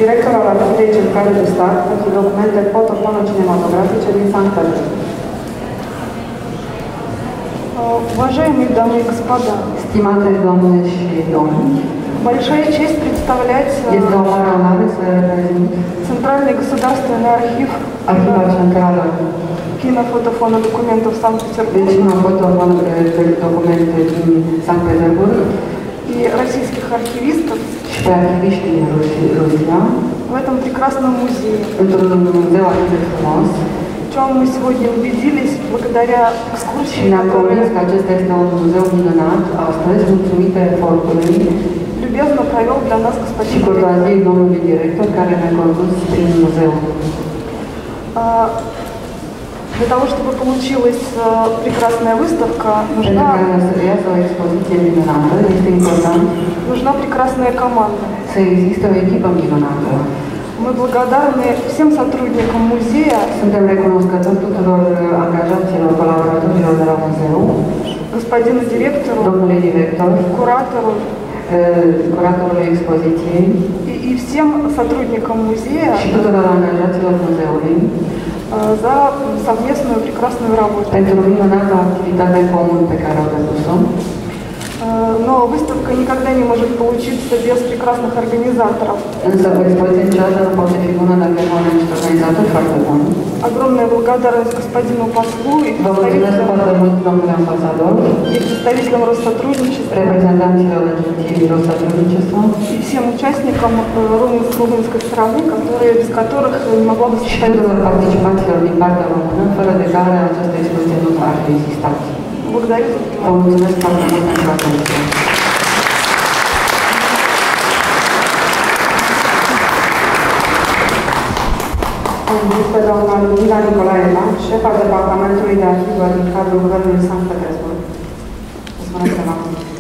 director al Arhivei Centrale de Stat pentru documente fotofono-cinematografice din Sankt Petersburg. Уважаемые дамы и господа, Stimate doamne și domni, большая честь представлять este o mare onoare să reprezint Центральный государственный архив Arhiva Centrală кинофотофонодокументов de Санкт-Петербурга cinefotodocumente din Sankt Petersburg и российских архивистов și pe arhiviști din Rusia, в этом прекрасном музее. într-un muzeu atât de frumos. В чем мы сегодня убедились благодаря Și экскурсии, ne-am convins că acesta este un muzeu minunat, astăzi, mulțumită efortului любезно провел для нас și господин директор. curtoaziei domnului director care ne-a condus prin muzeu. Для того, чтобы получилась прекрасная выставка, Pentru ca să iasă o expoziție minunată, este important нужна прекрасная команда. să existe o echipă minunată. Мы благодарны всем сотрудникам музея, Suntem recunoscători tuturor angajaților, colaboratorilor de la muzeu, господину директору, domnului director, куратору curatorului expoziției и всем сотрудникам музея și tuturor angajaților muzeului за совместную прекрасную работу. pentru minunata activitate comună pe care au depus-o. Но выставка никогда не может получиться без прекрасных организаторов. Însă expoziția niciodată nu poate fi bună dacă nu avem niște organizatori foarte buni. Огромная благодарность господину послу и Vă mulțumesc foarte mult, domnule ambasador, представителям Россотрудничества reprezentanților agenției Россотрудничества и всем участникам румынской стороны, без которых не могла бы și состояться. tuturor participanților din partea română, fără de care această expoziție nu ar fi existat. Благодарю за Vă mulțumesc foarte mult pentru atenție. Este doamna Ludmila Nicolaeva, șefa Departamentului de Arhivă din cadrul Guvernului Sankt Petersburg. Mulțumesc,